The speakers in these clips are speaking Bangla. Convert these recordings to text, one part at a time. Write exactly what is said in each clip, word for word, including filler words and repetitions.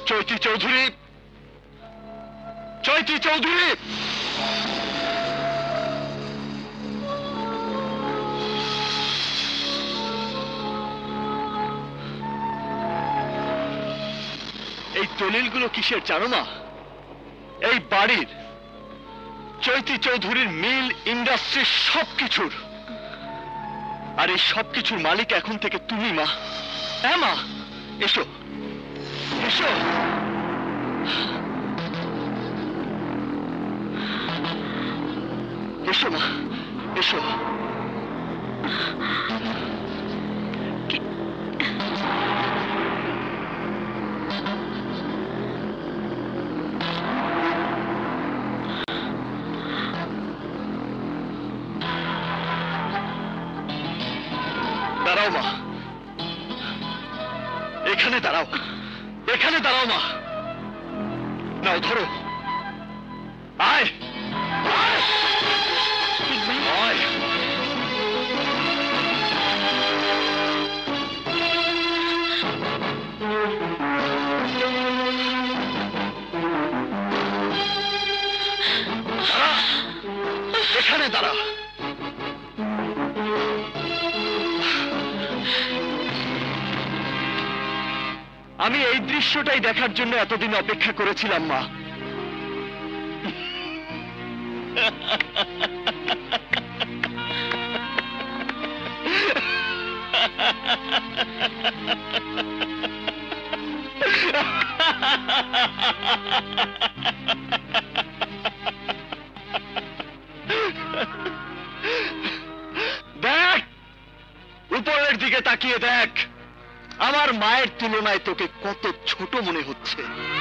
চৈতি চৌধুরী, চৈতি চৌধুরী, এই দলিলগুলো কিসের জানো না? এই বাড়ির, চৈতি চৌধুরীর মিল, ইন্ডাস্ট্রি, সবকিছুর। আর এই সবকিছুর মালিক এখন থেকে তুমি মা। হ্যাঁ মা, এসো এসো। এসো মা, এসো। দাঁড়াও মা, এখানে দাঁড়াও, এখানে দাঁড়াও মা। নাও ধরো, আয় আয় আয়। এখানে দাঁড়া। আমি এই দৃশ্যটাই দেখার জন্য এতদিন অপেক্ষা করেছিলাম মা। দেখ, উপরের দিকে তাকিয়ে দেখ, আমার মায়ের তুলনায় তোকে কত ছোট মনে হচ্ছে।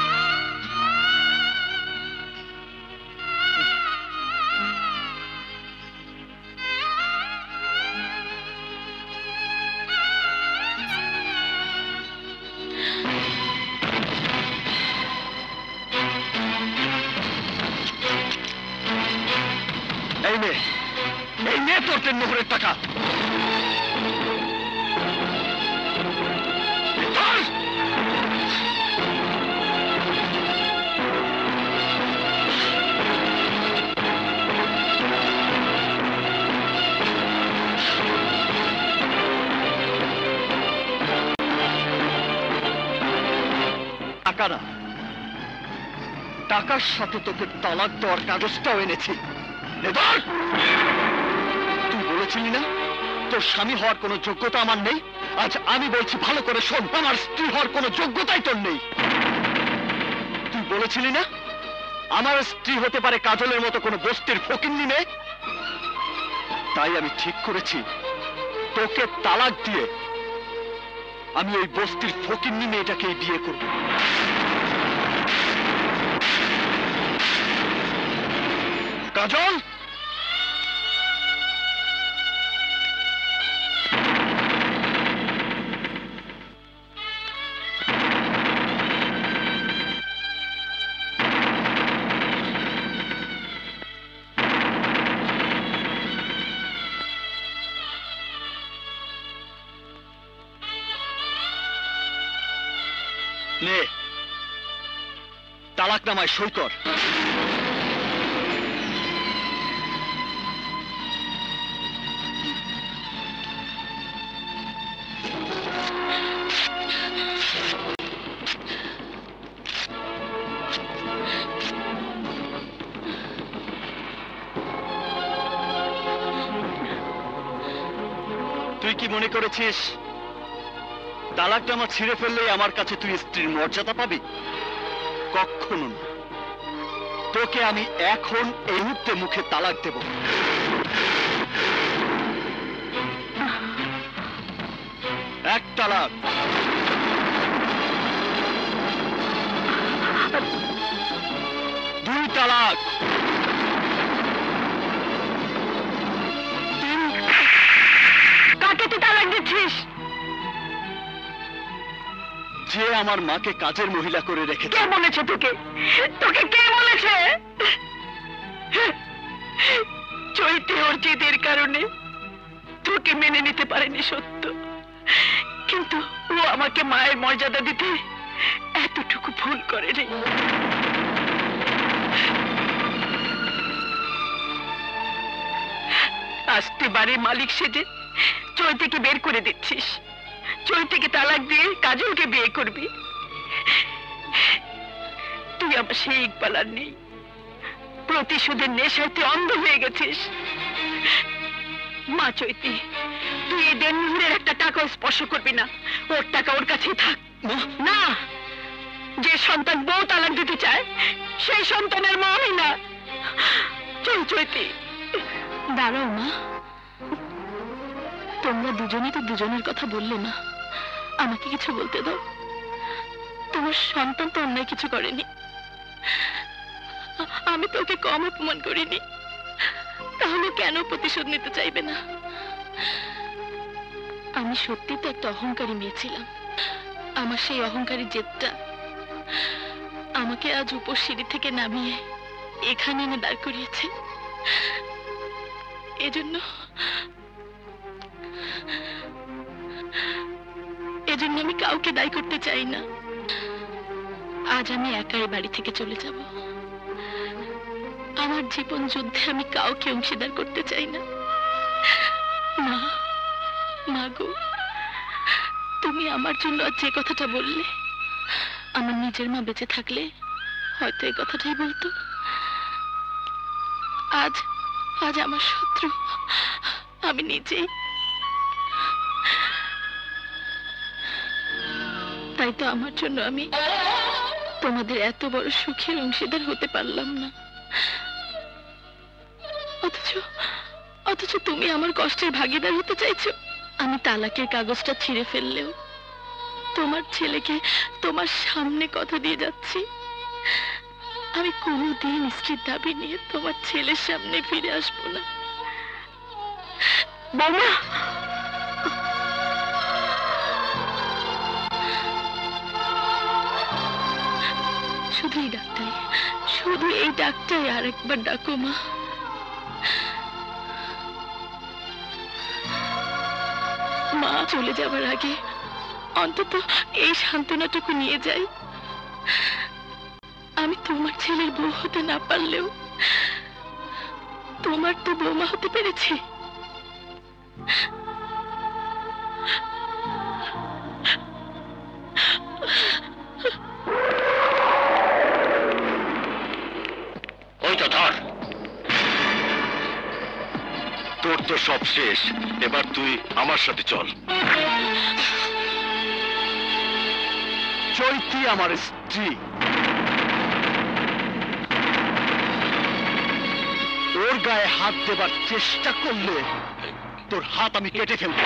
এই নে, এই নে তোর তিন মোহরের টাকা। টাকা না, টাকার সাথে তোকে তালাক দেওয়ার কাগজটাও এনেছি। তুই বলেছিলি না তোর স্বামী হওয়ার কোনো যোগ্যতা আমার নেই? আজ আমি বলছি, ভালো করে শোন, আমার স্ত্রী হওয়ার কোনো যোগ্যতাই তোর নেই। তুই বলেছিলি না আমার স্ত্রী হতে পারে কাজলের মতো কোনো বস্তির ফকিন্নি মেয়ে? তাই আমি ঠিক করেছি তোকে তালাক দিয়ে আমি ওই বস্তির ফকিন্নি মেয়েটাকেই বিয়ে করব। কাজল, নে তালাকনামায় সই কর। তুই কি মনে করেছিস তালাকনামা ছিঁড়ে ফেললেই আমার কাছে তুই স্ত্রীর মর্যাদা পাবি? কখনো না। তোকে আমি এখন এই মুহূর্তে মুখে তালাক দেব। এক তালাক, দুই তালাক, তিন। কাকে তুই তালাক দিচ্ছিস? যে আমার মাকে কাজের মহিলা করে রেখেছে। কে বলেছে তোকে? তোকে কে বলেছে? চৈতি অর্জিতের কারণে তোকে মেনে নিতে পারেনি সত্য, কিন্তু ও আমাকে মায়ের মর্যাদা দিতে এতটুকু ভুল করে নেই। আস্তে বাড়ির মালিক সেজে চৈতিকে বের করে দিচ্ছিস, চৈতিকে তালাক দিয়ে কাজলকে বিয়ে করবি। তুই আমার সেই ইকবাল আর নেই, প্রতিশোধের নেশায় তুই অন্ধ হয়ে গেছিস। মা চৈতি, তুই এই দেনমোহরের একটা টাকা স্পর্শ করবি না, ওর টাকা ওর কাছেই থাক। না, যে সন্তান বউ তালাক দিতে চায় সেই সন্তানের মা আমি না। চল চৈতি। দাঁড়াও মা, তোমরা দুজনেই তো দুজনের কথা বললে না, আমাকে কিছু বলতে দাও। তোমার সন্তান তো অন্যায় কিছু করেনি, আমি তো ওকে কম অপমান করিনি, তাহলে কেন প্রতিশোধ নিতে চাইবে না? আমি সত্যি তো একটা অহংকারী মেয়ে ছিলাম, আমার সেই অহংকারী জেদটা আমাকে আজ উপর সিঁড়ি থেকে নামিয়ে এখানে এনে দাঁড় করিয়েছে। এজন্য এজন্য আমি কাউকে দায়ী করতে চাই না। আজ আমি একাই বাড়ি থেকে চলে যাব। আমার জীবন যুদ্ধে আমি কাউকে অংশীদার করতে চাই না। মা, মা গো, তুমি আমার জন্য আজ যে কথাটা বললে, আমার নিজের মা বেঁচে থাকলে হয়তো এই কথাটাই বলতো। আজ আজ আমার শত্রু আমি নিজেই। তাই তো আমার জন্য আমি তোমাদের এত বড় সুখের অংশীদার হতে পারলাম না। অথচ অথচ তুমি আমার কষ্টের ভাগিদার হতে চাইছো। আমি তালাকের কাগজটা ছিঁড়ে ফেললেও তোমার ছেলেকে তোমার সামনে কথা দিয়ে যাচ্ছি, আমি কোনোদিন স্ত্রীর দাবি নিয়ে তোমার ছেলের সামনে ফিরে আসবো না। বৌমা, শুধু এই ডাকটাই, শুধু এই ডাকটাই আর একবার ডাকো মা। মা চলে যাবার আগে অন্তত এই সান্ত্বনাটুকু নিয়ে যাই, আমি তোমার ছেলের বউ হতে না পারলেও তোমার তো বৌমা হতে পেরেছি। ওই তো ধর, তোর তো সব শেষ, এবার তুই আমার সাথে চল। চৈতি আমার স্ত্রী, ওর গায়ে হাত দেবার চেষ্টা করলে তোর হাত আমি কেটে ফেলবো।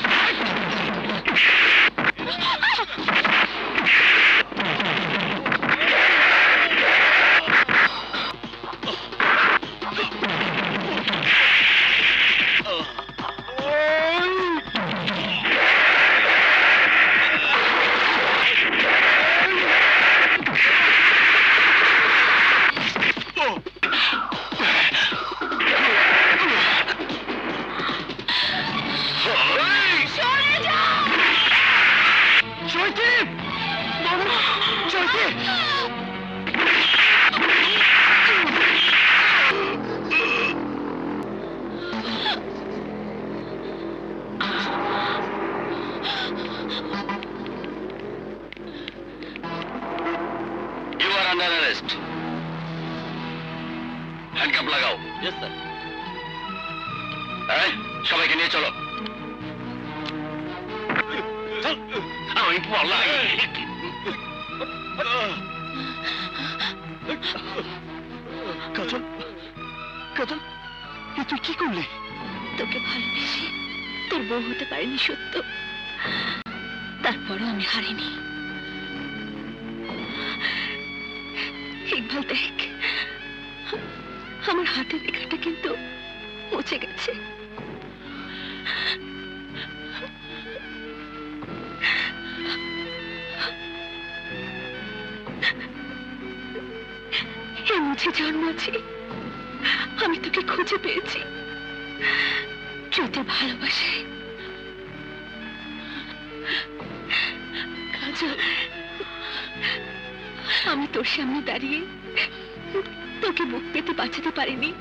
সবাইকে নিয়ে চলো। আমি পলাই। কাজল, কাজল, তুই কি করলি? তোকে ভালোবেসে তোর বউ হতে পারিনি সত্য, তারপরও আমি হারিনি। ইকবাল দেখ, আমার হাতের রেখাটা কিন্তু মুছে গেছে। এই মুছে জন্মাছি, আমি তোকে খুঁজে পেয়েছি। চৈতের ভালোবাসায় কাজল, আমি তোর সামনে দাঁড়িয়ে তোকে মুখ পেতে বাঁচাতে পারিনি,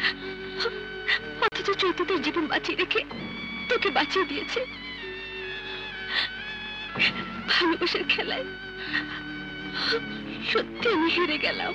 অথচ চৈতি তোর জীবন বাঁচিয়ে রেখে তোকে বাঁচিয়ে দিয়েছে। ভালোবাসার খেলায় সত্যি আমি হেরে গেলাম।